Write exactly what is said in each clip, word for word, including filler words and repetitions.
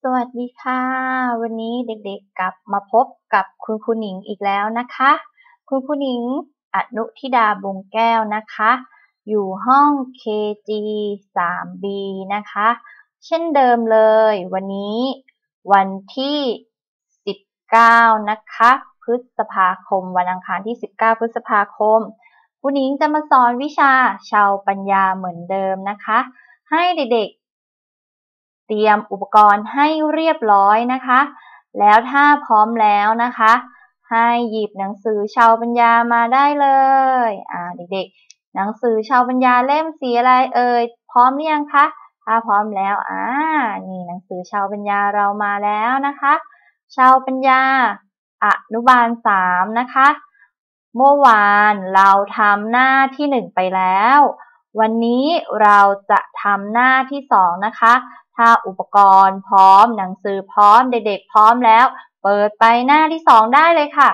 วัสดีค่ะวันนี้เด็กๆกลับมาพบกับคุณครูหนิงอีกแล้วนะคะคุณครูหนิงอนุธิดาบุงแก้วนะคะอยู่ห้อง เค จี ทรี บี นะคะเช่นเดิมเลยวันนี้วันที่สิบเก้านะคะพฤษภาคมวันอังคารที่สิบเก้าพฤษภาคมครูหนิงจะมาสอนวิชาชาวปัญญาเหมือนเดิมนะคะให้เด็กๆเตรียมอุปกรณ์ให้เรียบร้อยนะคะแล้วถ้าพร้อมแล้วนะคะให้หยิบหนังสือชาวปัญญามาได้เลยอ่าเด็กๆหนังสือชาวปัญญาเล่มสีอะไรเอ่ยพร้อมหรือยังคะถ้าพร้อมแล้วอ่านี่หนังสือชาวปัญญาเรามาแล้วนะคะชาวปัญญาอนุบาลสามนะคะเมื่อวานเราทำหน้าที่หนึ่งไปแล้ววันนี้เราจะทำหน้าที่สองนะคะถ้าอุปกรณ์พร้อมหนังสือพร้อมเด็กๆพร้อมแล้วเปิดไปหน้าที่สองได้เลยค่ะ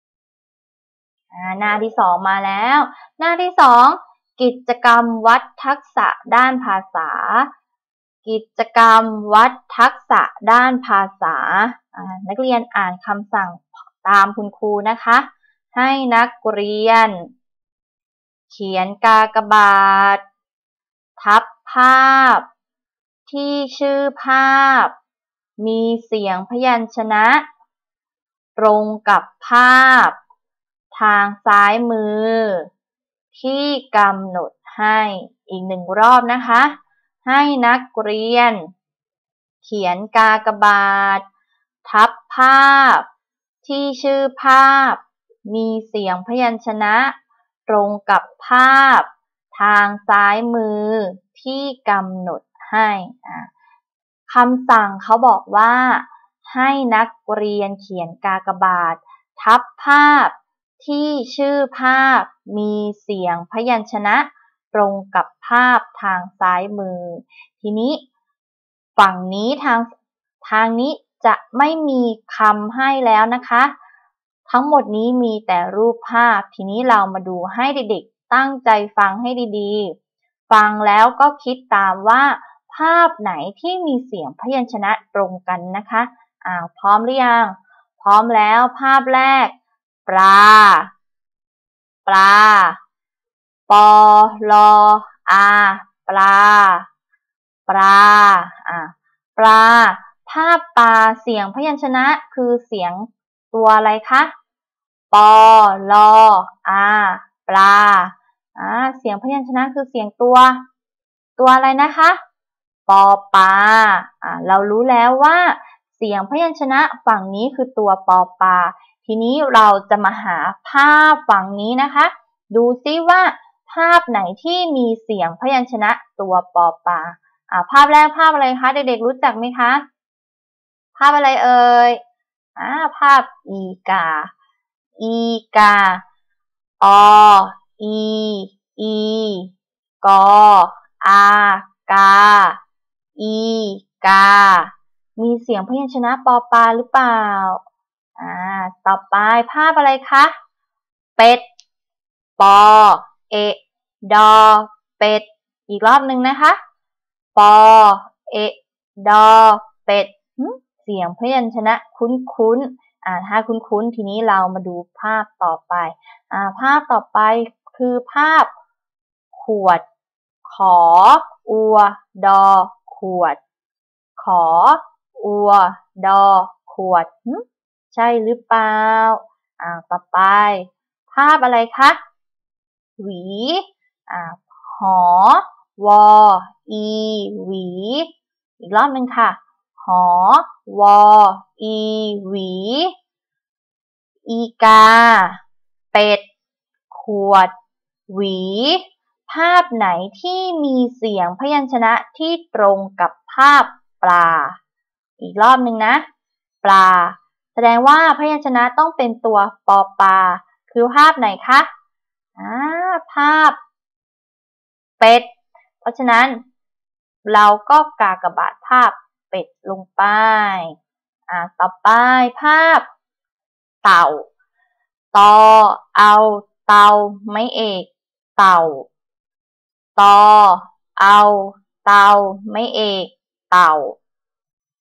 หน้าที่สองมาแล้วหน้าที่สองกิจกรรมวัดทักษะด้านภาษากิจกรรมวัดทักษะด้านภาษานักเรียนอ่านคำสั่งตามคุณครูนะคะให้นักเรียนเขียนกากบาททับภาพที่ชื่อภาพมีเสียงพยัญชนะตรงกับภาพทางซ้ายมือที่กำหนดให้อีกหนึ่งรอบนะคะให้นักเรียนเขียนกากบาททับภาพที่ชื่อภาพมีเสียงพยัญชนะตรงกับภาพทางซ้ายมือที่กำหนดให้คำสั่งเขาบอกว่าให้นักเรียนเขียนกากบาททับภาพที่ชื่อภาพมีเสียงพยัญชนะตรงกับภาพทางซ้ายมือทีนี้ฝั่งนี้ทางทางนี้จะไม่มีคำให้แล้วนะคะทั้งหมดนี้มีแต่รูปภาพทีนี้เรามาดูให้เด็กๆตั้งใจฟังให้ดีๆฟังแล้วก็คิดตามว่าภาพไหนที่มีเสียงพยัญชนะตรงกันนะคะอ้าวพร้อมหรือยังพร้อมแล้วภาพแรกปลาปลาปอลออาปลาปลาอ่าปลาภาพปลาเสียงพยัญชนะคือเสียงตัวอะไรคะปอลออาปลาอ่าเสียงพยัญชนะคือเสียงตัวตัวอะไรนะคะปอปลาอ่าเรารู้แล้วว่าเสียงพยัญชนะฝั่งนี้คือตัวปอปลาทีนี้เราจะมาหาภาพฝั่งนี้นะคะดูซิว่าภาพไหนที่มีเสียงพยัญชนะตัวปอปลาอ่าภาพแรกภาพอะไรคะเด็กๆรู้จักไหมคะภาพอะไรเอ่ยอ่าภาพอีกาอีกาออีอีกอากาอีกามีเสียงพยัญชนะปอปลาหรือเปล่าอ่าต่อไปภาพอะไรคะเป็ดปอเอดอเป็ดอีกรอบหนึ่งนะคะปอเอดอเป็ดเสียงพยัญชนะคุ้นๆอ่าถ้าคุ้นๆทีนี้เรามาดูภาพต่อไปอ่าภาพต่อไปคือภาพขวดขออัวดอขวดขออัวดอขวดใช่หรือเปล่าอ่าต่อไปภาพอะไรคะหวีอ่าหอวออีหวีอีกรอบหนึ่งค่ะหอวออีหวีอีกาเป็ดขวดหวีภาพไหนที่มีเสียงพยัญชนะที่ตรงกับภาพปลาอีกรอบหนึ่งนะปลาแสดงว่าพยัญชนะต้องเป็นตัวปอปลาคือภาพไหนคะอ่าภาพเป็ดเพราะฉะนั้นเราก็กากบาทภาพเป็ดลงไปอ่าต่อไปภาพเต่าตอเอาเตาไม่เอกเต่าตอเอาเตาไม่เอกเต่า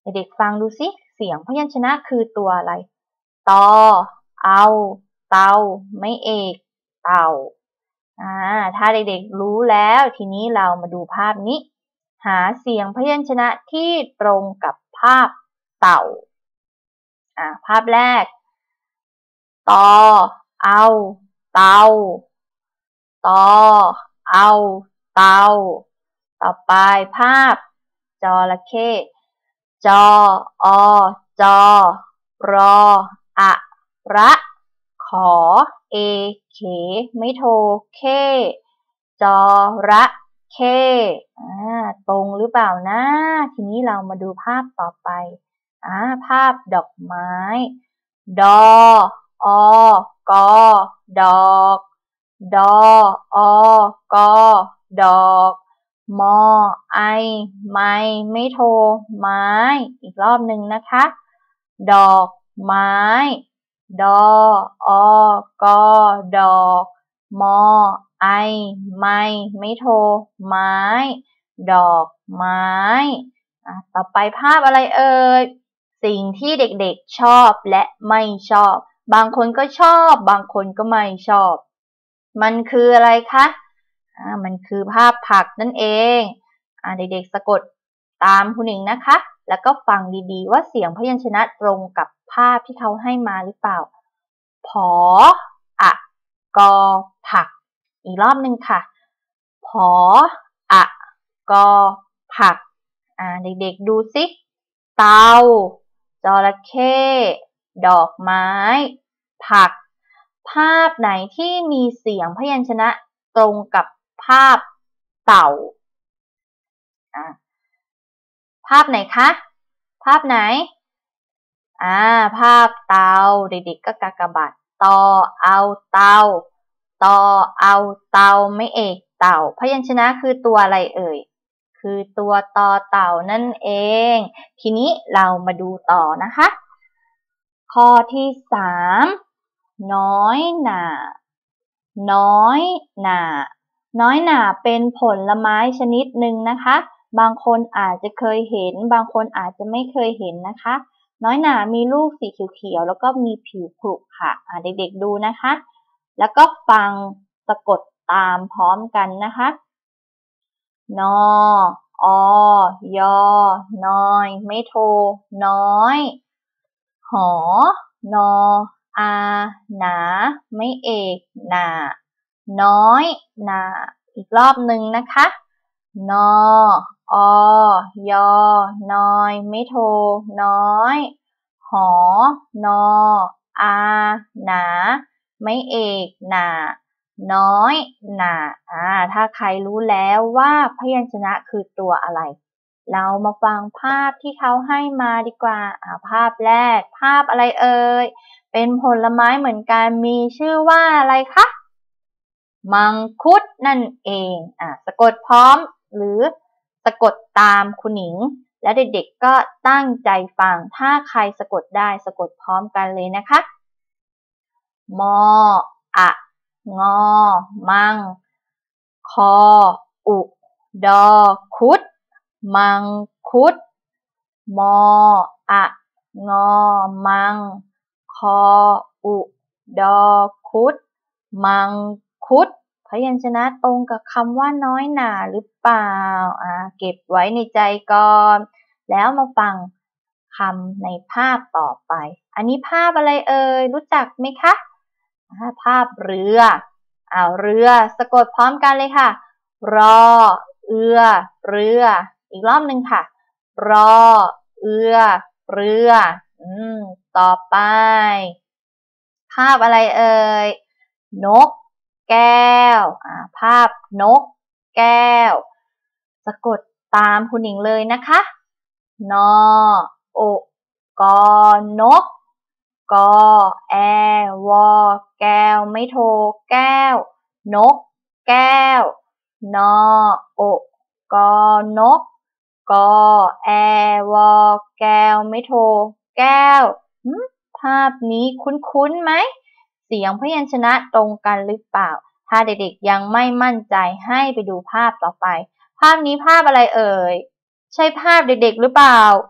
เด็กๆฟังดูสิเสียงพยัญชนะคือตัวอะไรตอเอาเตาไม่เอกเต่าอ่าถ้าเด็กๆรู้แล้วทีนี้เรามาดูภาพนี้หาเสียงพยัญชนะที่ตรงกับภาพเต่าอ่าภาพแรกตอเอาเตาตอเอาเตาต่อไปภาพจระเข้จออจอรออะระขอเอเขไม่โทเคจอระเข้อ่าตรงหรือเปล่านะทีนี้เรามาดูภาพต่อไปอ่าภาพดอกไม้ดออกอดอกดออกอดอกมอไอไม่ไม่โทไม้อีกรอบหนึ่งนะคะดอกไม้ดออกอดอกมอไอไม่ไม่โทไม้ดอกไม้อ่ะต่อไปภาพอะไรเอ่ยสิ่งที่เด็กๆชอบและไม่ชอบบางคนก็ชอบบางคนก็ไม่ชอบมันคืออะไรคะอ่ามันคือภาพผักนั่นเองอ่าเด็กๆสะกดตามคุณหนิงนะคะแล้วก็ฟังดีๆว่าเสียงพยัญชนะตรงกับภาพที่เขาให้มาหรือเปล่าผออะกอผักอีกรอบหนึ่งค่ะผออะกอผักอ่าเด็กๆดูสิเตาจระเข้ดอกไม้ผักภาพไหนที่มีเสียงพยัญชนะตรงกับภาพเต่าอ่าภาพไหนคะภาพไหนอ่าภาพเตาเด็กๆก็กากบาทตอเอาเตาตอเอาเตาไม่เอกเต่าพยัญชนะคือตัวอะไรเอ่ยคือตัวตอเต่านั่นเองทีนี้เรามาดูต่อนะคะข้อที่สามน้อยหน่าน้อยหน่าน้อยหน่าเป็นผลไม้ชนิดหนึ่งนะคะบางคนอาจจะเคยเห็นบางคนอาจจะไม่เคยเห็นนะคะน้อยหน่ามีลูกสีเขียวๆแล้วก็มีผิวขรุค่ะอ่าเด็กๆดูนะคะแล้วก็ฟังสะกดตามพร้อมกันนะคะนออยอนอยไม่โทน้อยหอนออาหนาไม่เอกหนาน้อยหนาอีกรอบหนึ่งนะคะนออยอนอยไม่โทน้อยหอนออาหนาไม่เอกหนาน้อยหนาอ่าถ้าใครรู้แล้วว่าพยัญชนะคือตัวอะไรเรามาฟังภาพที่เขาให้มาดีกว่าอ่าภาพแรกภาพอะไรเอ่ยเป็นผลไม้เหมือนกันมีชื่อว่าอะไรคะมังคุดนั่นเองอ่าสะกดพร้อมหรือสะกดตามคุณหนิงและเด็กๆก็ตั้งใจฟังถ้าใครสะกดได้สะกดพร้อมกันเลยนะคะมออะงอมังคออุดอคุดมังคุดมออะงอมังคออุดอคุดมังคุดพยัญชนะตรงกับคำว่าน้อยหน่าหรือเปล่าอ่าเก็บไว้ในใจก่อนแล้วมาฟังคำในภาพต่อไปอันนี้ภาพอะไรเอ่ยรู้จักไหมคะภาพเรืออ้าวเรือสะกดพร้อมกันเลยค่ะรอเอือเรืออีกรอบหนึ่งค่ะรอเอือเรืออืมต่อไปภาพอะไรเอ่ยนกแก้วอ่าภาพนกแก้วสะกดตามคุณหญิงเลยนะคะนอโอกอนกกอแอวอแก้วไม่โทแก้วนกแก้วนอโอกอนกกอแอวอแก้วไม่โทแก้วภาพนี้คุ้นๆไหมเสียงพยัญชนะตรงกันหรือเปล่าถ้าเด็กๆยังไม่มั่นใจให้ไปดูภาพต่อไปภาพนี้ภาพอะไรเอ่ยใช่ภาพเด็กๆหรือเปล่า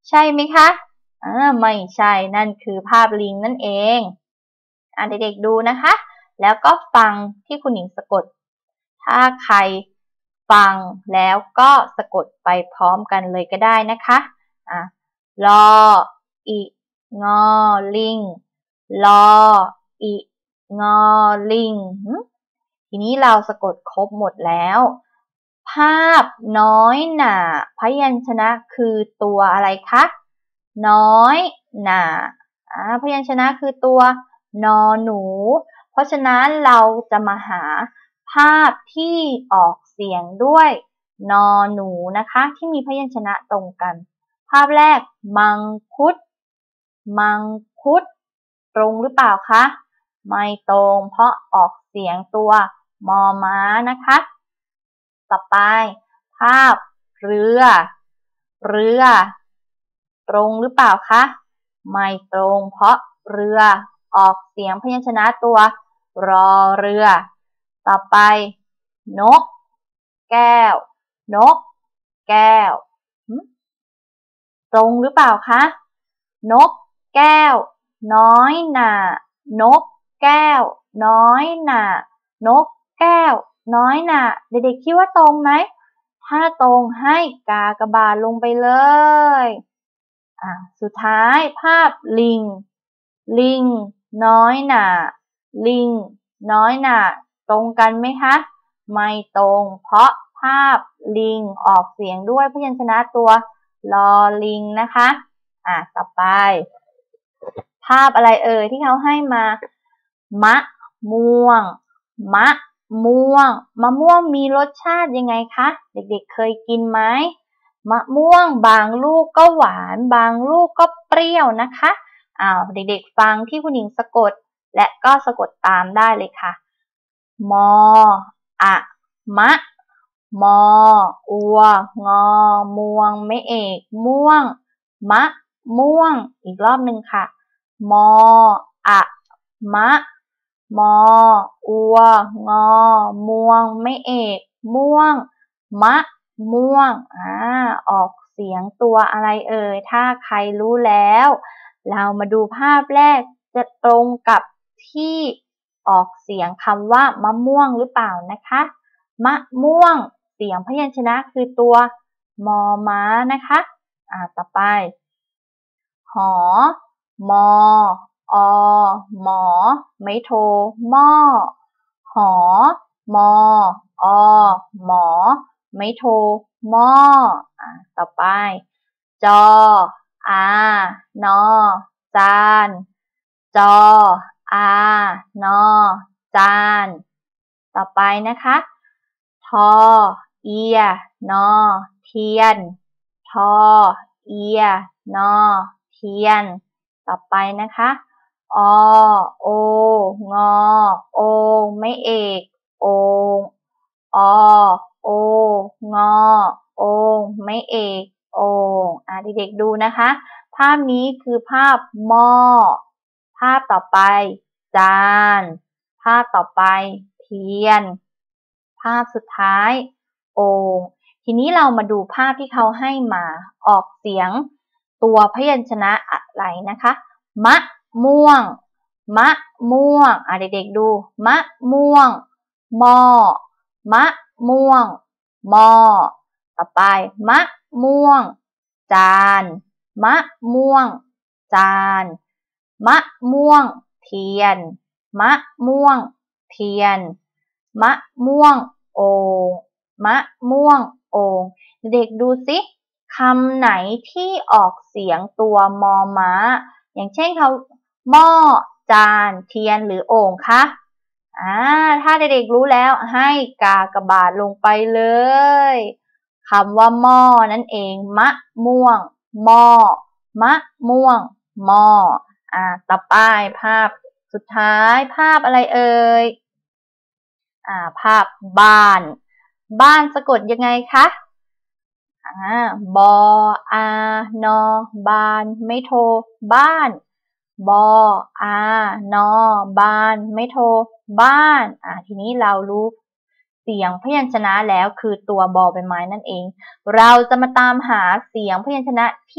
ใช่ไหมคะอ่าไม่ใช่นั่นคือภาพลิงนั่นเองอ่าเด็กๆดูนะคะแล้วก็ฟังที่คุณหญิงสะกดถ้าใครฟังแล้วก็สะกดไปพร้อมกันเลยก็ได้นะคะอ่ะลออิงอลิงลออิงอลิงทีนี้เราสะกดครบหมดแล้วภาพน้อยหน่าพยัญชนะคือตัวอะไรคะน้อยหน่าอ่าพยัญชนะคือตัวนอหนูเพราะฉะนั้นเราจะมาหาภาพที่ออกเสียงด้วยนอหนูนะคะที่มีพยัญชนะตรงกันภาพแรกมังคุดมังคุดตรงหรือเปล่าคะไม่ตรงเพราะออกเสียงตัวมอม้านะคะต่อไปภาพเรือเรือตรงหรือเปล่าคะไม่ตรงเพราะเรือออกเสียงพยัญชนะตัวรอเรือต่อไปนกแก้วนกแก้วตรงหรือเปล่าคะนกแก้วน้อยหน่านกแก้วน้อยหน่านกแก้วน้อยหน่าเด็กๆคิดว่าตรงไหมถ้าตรงให้กากบาทลงไปเลยอ่ะสุดท้ายภาพลิงลิงน้อยหน่าลิงน้อยหน่าตรงกันไหมคะไม่ตรงเพราะภาพลิงออกเสียงด้วยพยัญชนะตัวลอลิงนะคะอ่ะต่อไปภาพอะไรเอ่ยที่เขาให้มามะม่วงมะม่วงมะม่วงมีรสชาติยังไงคะเด็กๆเคยกินไหมมะม่วงบางลูกก็หวานบางลูกก็เปรี้ยวนะคะอ้าวเด็กๆฟังที่คุณหญิงสะกดและก็สะกดตามได้เลยค่ะมออะมะมออัวงอม่วงไม่เอกม่วงมะม่วงอีกรอบหนึ่งค่ะมออะมะมออัวงอม่วงไม่เอกม่วงมะม่วงอ่าออกเสียงตัวอะไรเอ่ยถ้าใครรู้แล้วเรามาดูภาพแรกจะตรงกับที่ออกเสียงคำว่ามะม่วงหรือเปล่านะคะมะม่วงเสียงพยัญชนะคือตัวมอม้านะคะอ่าต่อไปหอมออหมอไม่โทหม้อหอมออหมอไม่โทหม้ออ่าต่อไปจออานอจานจออานอจานต่อไปนะคะทอเอียนอเทียนทอเอียนอเทียนต่อไปนะคะอโองอโอไม่เอกโองอโองอโองไม่เอกโองอ่ะเด็กๆดูนะคะภาพนี้คือภาพหม้อภาพต่อไปจานภาพต่อไปเทียนภาพสุดท้ายโอ่งทีนี้เรามาดูภาพที่เขาให้มาออกเสียงตัวพยัญชนะอะไรนะคะมะม่วงมะม่วงอ่ะเด็กๆดูมะม่วงมอมะม่วงมอต่อไปมะม่วงจานมะม่วงจานมะม่วงเทียนมะม่วงเทียนมะม่วงโอ่งมะม่วงโอ่งเด็กดูสิคำไหนที่ออกเสียงตัวมอม้าอย่างเช่นเขาหม้อจานเทียนหรือโอ่งคะอ่าถ้าเด็กๆรู้แล้วให้กากบาทลงไปเลยคำว่าหม้อนั่นเองมะม่วงหม้อมะม่วงหม้ออ่าต่อไปภาพสุดท้ายภาพอะไรเอ่ยอ่าภาพบ้านบ้านสะกดยังไงคะอ่าบออานอบานไม่โทบ้านบออานอบานไม่โทบ้านอ่าทีนี้เรารู้เสียงพยัญชนะแล้วคือตัวบอใบไม้นั่นเองเราจะมาตามหาเสียงพยัญชนะที่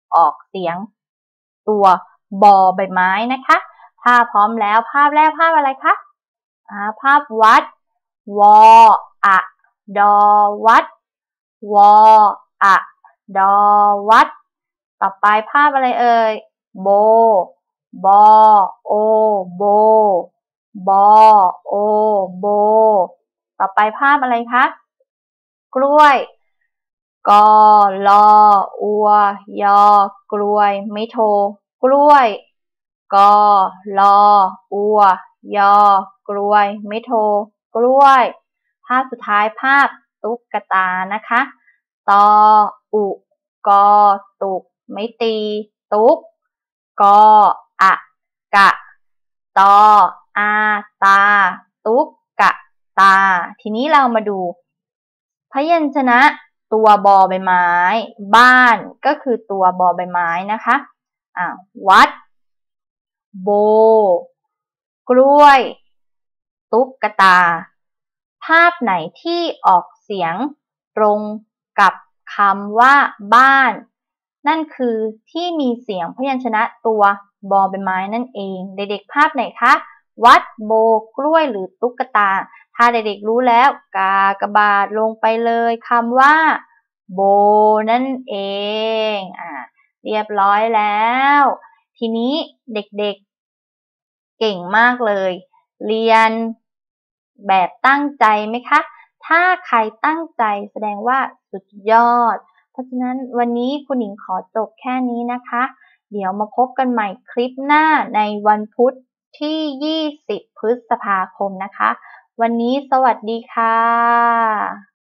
ออกเสียงตัวบอใบไม้นะคะถ้าพร้อมแล้วภาพแรกภาพอะไรคะอ่าภาพวัดวออะดอวัดวออะดอวัดต่อไปภาพอะไรเอ่ยโบบอโอโบบอโอโบต่อไปภาพอะไรคะกล้วยกอลออัวยอกล้วยไม่โทกล้วยกอลออัวยอกล้วยไม่โทกล้วยภาพสุดท้ายภาพตุ๊กตานะคะตออุกอตุกไม่ตีตุ๊กกออะกะตออาตาตุ๊กกะตาทีนี้เรามาดูพยัญชนะตัวบอใบไม้บ้านก็คือตัวบอใบไม้นะคะอ่าวัดโบกล้วยตุ๊กตาภาพไหนที่ออกเสียงตรงกับคำว่าบ้านนั่นคือที่มีเสียงพยัญชนะตัวบอใบไม้นั่นเองเด็กๆภาพไหนคะวัดโบกล้วยหรือตุ๊กตาถ้าเด็กๆรู้แล้วกากบาทลงไปเลยคำว่าโบนั่นเองอ่าเรียบร้อยแล้วทีนี้เด็กๆเก่งมากเลยเรียนแบบตั้งใจไหมคะถ้าใครตั้งใจแสดงว่าสุดยอดเพราะฉะนั้นวันนี้คุณหญิงขอจบแค่นี้นะคะเดี๋ยวมาพบกันใหม่คลิปหน้าในวันพุธที่ยี่สิบพฤษภาคมนะคะวันนี้สวัสดีค่ะ